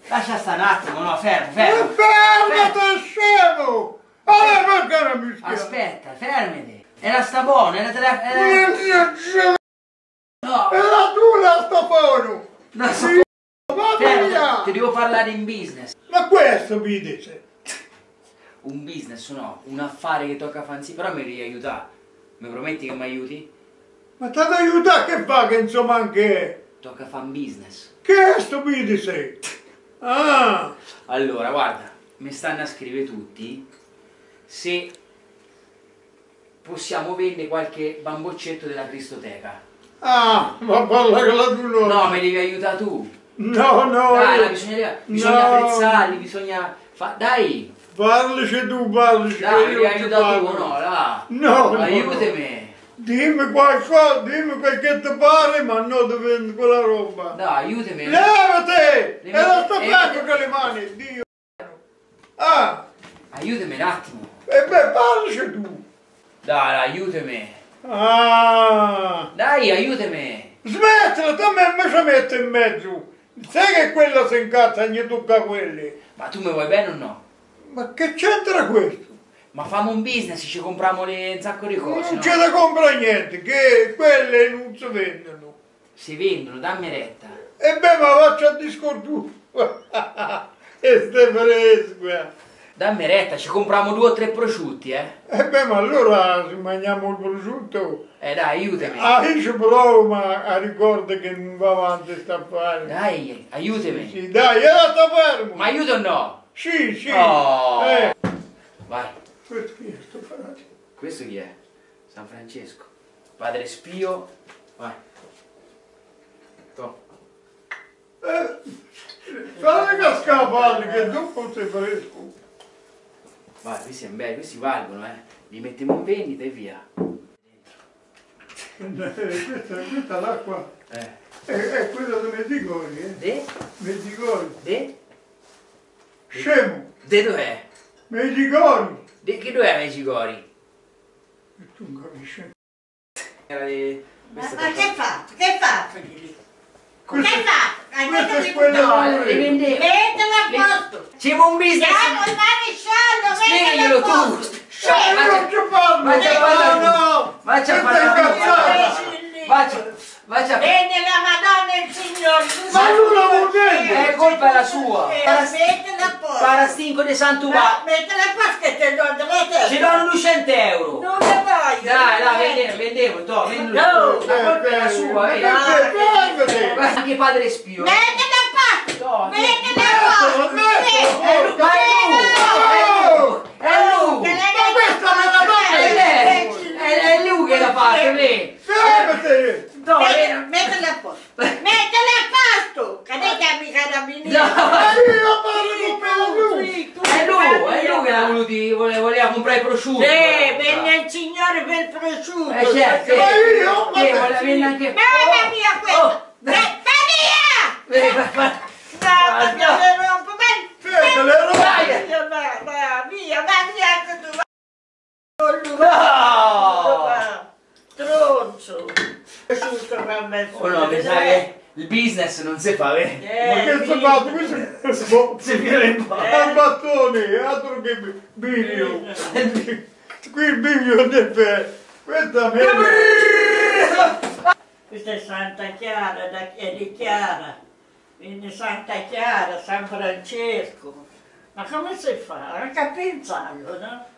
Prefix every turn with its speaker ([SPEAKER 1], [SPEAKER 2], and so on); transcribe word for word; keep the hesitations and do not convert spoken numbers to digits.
[SPEAKER 1] Lascia stare un attimo, no, fermo, fermo.
[SPEAKER 2] Fermati, scemo! Allora perché non mi schiavi?
[SPEAKER 1] Aspetta, fermati. Era sta buono, era tele... Era... No.
[SPEAKER 2] Era tu la Stefano!
[SPEAKER 1] No,
[SPEAKER 2] Sì,
[SPEAKER 1] fermo,
[SPEAKER 2] via!
[SPEAKER 1] ti devo parlare in business.
[SPEAKER 2] Ma questo mi dice?
[SPEAKER 1] Un business, no, un affare che tocca fanzi, però mi devi aiutare. Mi prometti che mi aiuti?
[SPEAKER 2] Ma ti aiuta che fa che insomma anche...
[SPEAKER 1] Tocca fare un business.
[SPEAKER 2] Che è sto mi dice? Ah!
[SPEAKER 1] Allora, guarda, mi stanno a scrivere tutti se possiamo vendere qualche bamboccetto della Cristoteca.
[SPEAKER 2] Ah, ma parla con la tua loro.
[SPEAKER 1] No, mi devi aiutare tu.
[SPEAKER 2] No, no.
[SPEAKER 1] Dai, la bisogna, bisogna
[SPEAKER 2] no.
[SPEAKER 1] attrezzarli, bisogna... Fa... Dai!
[SPEAKER 2] Parlici tu, parlici.
[SPEAKER 1] Dai, mi
[SPEAKER 2] io
[SPEAKER 1] devi
[SPEAKER 2] ti
[SPEAKER 1] aiutare tu,
[SPEAKER 2] parlo.
[SPEAKER 1] no, là.
[SPEAKER 2] No, no.
[SPEAKER 1] Aiutami.
[SPEAKER 2] Dimmi qualcosa, dimmi quel che ti pare, ma non ti vendi quella roba.
[SPEAKER 1] Dai, aiutami.
[SPEAKER 2] Levati!
[SPEAKER 1] Le
[SPEAKER 2] E non sto
[SPEAKER 1] mette-
[SPEAKER 2] fatto
[SPEAKER 1] eh,
[SPEAKER 2] con le mani, Dio. Ah!
[SPEAKER 1] Aiutami un attimo.
[SPEAKER 2] E beh, parlici tu.
[SPEAKER 1] Dai, dai, aiutami.
[SPEAKER 2] Ah!
[SPEAKER 1] Dai, aiutami.
[SPEAKER 2] Smettila, tu me invece metti in mezzo. Sai che quello si incazza e gli tocca quelli.
[SPEAKER 1] Ma tu mi vuoi bene o no?
[SPEAKER 2] Ma che c'entra questo?
[SPEAKER 1] Ma famo un business, ci compriamo le un sacco di cose,
[SPEAKER 2] Non
[SPEAKER 1] no?
[SPEAKER 2] c'è da comprare niente, che quelle non si vendono.
[SPEAKER 1] Si vendono, dammi retta.
[SPEAKER 2] E beh, ma faccio a discorso tu. E ste fresque.
[SPEAKER 1] Dammi retta, ci compriamo due o tre prosciutti, eh?
[SPEAKER 2] E beh, ma allora se mangiamo il prosciutto.
[SPEAKER 1] Eh dai, aiutami.
[SPEAKER 2] Ah, io ci provo, ma a ricordo che non va avanti sta affare.
[SPEAKER 1] Dai, aiutami.
[SPEAKER 2] Sì, dai, era sta fermo.
[SPEAKER 1] Ma aiuto o no?
[SPEAKER 2] Sì, sì.
[SPEAKER 1] Oh.
[SPEAKER 2] Eh.
[SPEAKER 1] Vai.
[SPEAKER 2] Questo chi è sto frate?
[SPEAKER 1] Questo chi è? San Francesco. Padre Spio. Vai. To.
[SPEAKER 2] Eh, fai cascare la palla che dopo sei fresco.
[SPEAKER 1] Vai, questi sono belli, questi valgono, eh. Li mettiamo in vendita e via.
[SPEAKER 2] Eh, questa, questa è l'acqua.
[SPEAKER 1] Eh.
[SPEAKER 2] È, è quella dei Medigori, eh?
[SPEAKER 1] De?
[SPEAKER 2] Medigori.
[SPEAKER 1] De?
[SPEAKER 2] Scemo.
[SPEAKER 1] De dov'è?
[SPEAKER 2] Medigori.
[SPEAKER 1] De che dov'è Megicori?
[SPEAKER 2] E tu non capisci.
[SPEAKER 1] Era di...
[SPEAKER 3] Ma,
[SPEAKER 1] questa
[SPEAKER 3] ma
[SPEAKER 1] qua.
[SPEAKER 3] che fa? Che fa, figli?
[SPEAKER 2] Questa-
[SPEAKER 3] Che fa? Hai
[SPEAKER 2] questa
[SPEAKER 3] detto
[SPEAKER 2] è
[SPEAKER 3] che
[SPEAKER 2] quella-
[SPEAKER 1] No, le vendevo.
[SPEAKER 3] mettila a
[SPEAKER 1] Le-
[SPEAKER 3] posto!
[SPEAKER 1] C'è un business!
[SPEAKER 3] Chiamo il maresciallo,
[SPEAKER 1] Spiegaglielo
[SPEAKER 3] mettila a
[SPEAKER 1] tu!
[SPEAKER 3] posto!
[SPEAKER 2] Eh, io non ci parlo!
[SPEAKER 1] Vai a parlare
[SPEAKER 2] no,
[SPEAKER 1] tu.
[SPEAKER 2] no!
[SPEAKER 1] Vai a
[SPEAKER 2] Questa è
[SPEAKER 1] parlare tu.
[SPEAKER 2] incazzata!
[SPEAKER 1] Vai, vai a...
[SPEAKER 3] Bene la Madonna e il Signore!
[SPEAKER 2] Ma lui la vuol vendere!
[SPEAKER 1] Eh, colpa è la sua.
[SPEAKER 3] Eh, mettila a posto!
[SPEAKER 1] Parastinco di Santo
[SPEAKER 3] Ma
[SPEAKER 1] Va.
[SPEAKER 3] mettila a posto che te lo do la testa!
[SPEAKER 1] Ci danno duecento euro.
[SPEAKER 3] Non le voglio!
[SPEAKER 1] Dai, dai, vendevo, vendevo, to, vendevo.
[SPEAKER 3] No.
[SPEAKER 1] La colpa è la sua, vedi?
[SPEAKER 2] Fermati!
[SPEAKER 1] Guarda anche padre Spio.
[SPEAKER 3] Mettila a posto!
[SPEAKER 1] No,
[SPEAKER 3] Mettila a posto!
[SPEAKER 2] Mettila,
[SPEAKER 1] È lui, ma è lui, è lui, è lui.
[SPEAKER 2] Ma questa me la
[SPEAKER 1] È lei, è, è lui che l'ha fatto, lei.
[SPEAKER 2] Fermati!
[SPEAKER 1] No,
[SPEAKER 3] Mettila
[SPEAKER 1] lei-
[SPEAKER 3] mettila a posto! Mettila a posto! Cadete a mica carabinieri!
[SPEAKER 1] No.
[SPEAKER 2] Ma io parlo per lui!
[SPEAKER 1] È lui, è lui che l'ha voluto, voleva, voleva comprare i prosciutti.
[SPEAKER 3] Sì, venne il Signore per il prosciutto!
[SPEAKER 1] Eh certo,
[SPEAKER 2] Ma io-
[SPEAKER 1] sì, voleva venire anche...
[SPEAKER 3] Mamma mia
[SPEAKER 1] Oh,
[SPEAKER 3] questo!
[SPEAKER 1] oh,
[SPEAKER 3] Va via!
[SPEAKER 1] Vedi, va- va-
[SPEAKER 3] No,
[SPEAKER 1] va-
[SPEAKER 3] non le rompo!
[SPEAKER 2] Fermati, le robe!
[SPEAKER 1] Dai.
[SPEAKER 3] Va, va, va via, va via anche tu!
[SPEAKER 1] No!
[SPEAKER 3] Tronzo! Prosciutto per me!
[SPEAKER 1] Oh no, mi sa che il business non si fa, vedi?
[SPEAKER 2] Ma che sto fatto? Questo è boh,
[SPEAKER 1] Si viene in po'.
[SPEAKER 2] è un battone, altro che bivio. Qui il bivio non è per... Questa è
[SPEAKER 3] Questa è Santa Chiara, da, è di Chiara. Quindi Santa Chiara, San Francesco. Ma come si fa? Anche a pensarlo, no?